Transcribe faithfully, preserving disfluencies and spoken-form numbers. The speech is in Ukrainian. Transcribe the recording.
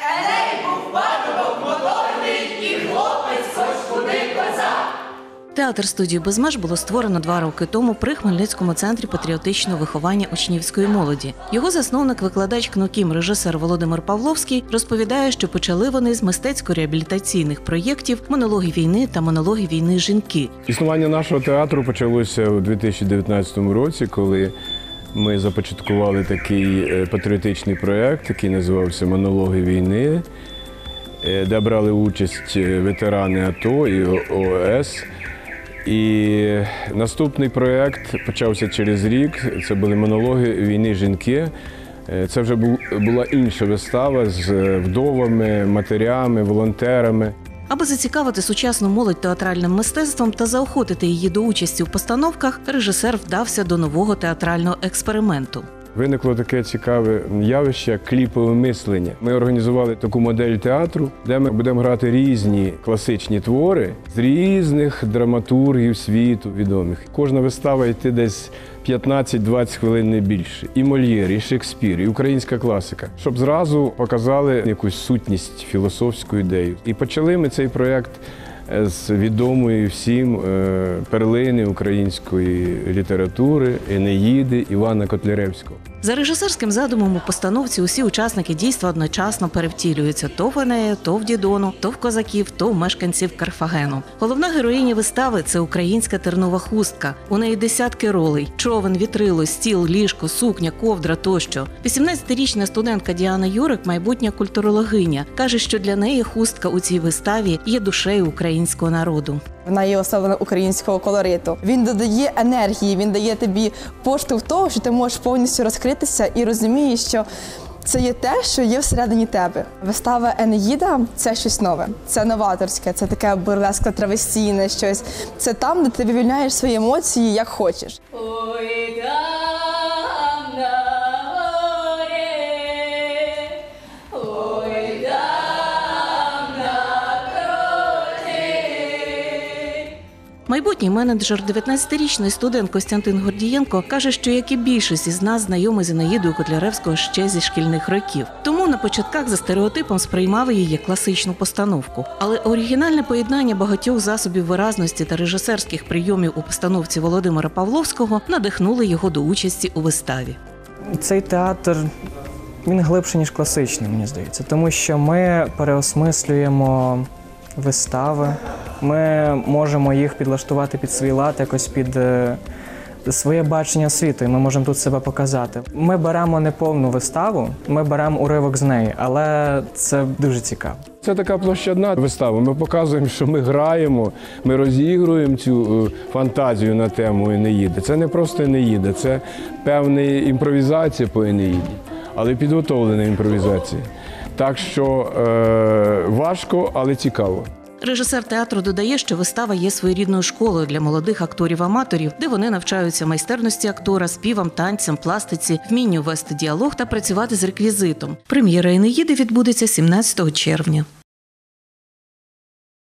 Еней був парубок моторний, і хлопець хоч куди козак. Театр студію «Без меж» було створено два роки тому при Хмельницькому центрі патріотичного виховання учнівської молоді. Його засновник, викладач КНУКІМ, режисер Володимир Павловський розповідає, що почали вони з мистецько-реабілітаційних проєктів «Монологи війни» та «Монологи війни. Жінки». Існування нашого театру почалося у дві тисячі дев'ятнадцятому році, коли ми започаткували такий патріотичний проєкт, який називався «Монологи війни», де брали участь ветерани АТО і ООС. І наступний проєкт почався через рік. Це були «Монологи війни. Жінки». Це вже була інша вистава з вдовами, матерями, волонтерами. Аби зацікавити сучасну молодь театральним мистецтвом та заохотити її до участі в постановках, режисер вдався до нового театрального експерименту. Виникло таке цікаве явище, як кліпове мислення. Ми організували таку модель театру, де ми будемо грати різні класичні твори з різних драматургів світу відомих. Кожна вистава йти десь п'ятнадцять-двадцять хвилин, не більше. І Мольєр, і Шекспір, і українська класика. Щоб зразу показали якусь сутність, філософську ідею. І почали ми цей проєкт з відомої всім перлини української літератури «Енеїди» Івана Котляревського. За режисерським задумом у постановці усі учасники дійства одночасно перевтілюються то в Енея, то в Дідону, то в козаків, то в мешканців Карфагену. Головна героїня вистави – це українська тернова хустка. У неї десятки ролей – човен, вітрило, стіл, ліжко, сукня, ковдра тощо. вісімнадцятирічна студентка Діана Юрик – майбутня культурологиня. Каже, що для неї хустка у цій виставі є душею українського народу. Вона є особливо українського колориту. Він додає енергії, він дає тобі поштовх того, що ти можеш повністю розкритися і розумієш, що це є те, що є всередині тебе. Вистава «Енеїда» – це щось нове, це новаторське, це таке бурлеско травестійне щось. Це там, де ти вивільняєш свої емоції, як хочеш. Ой, там на горі, ой, там на кроті. Майбутній менеджер, дев'ятнадцятирічний студент Костянтин Гордієнко, каже, що, як і більшість із нас, знайомий з Енеїдою Котляревського ще зі шкільних років. Тому на початках за стереотипом сприймали її як класичну постановку. Але оригінальне поєднання багатьох засобів виразності та режисерських прийомів у постановці Володимира Павловського надихнули його до участі у виставі. Цей театр, він глибше, ніж класичний, мені здається, тому що ми переосмислюємо вистави, ми можемо їх підлаштувати під свій лад, якось під е, своє бачення світу, і ми можемо тут себе показати. Ми беремо не повну виставу, ми беремо уривок з неї, але це дуже цікаво. Це така площадна вистава. Ми показуємо, що ми граємо, ми розігруємо цю фантазію на тему Енеїди. Це не просто Енеїда, це певна імпровізація по Енеїді, але підготовлена імпровізація. Так що е, важко, але цікаво. Режисер театру додає, що вистава є своєрідною школою для молодих акторів-аматорів, де вони навчаються майстерності актора, співам, танцям, пластиці, вмінню вести діалог та працювати з реквізитом. Прем'єра «Енеїди» відбудеться сімнадцятого червня.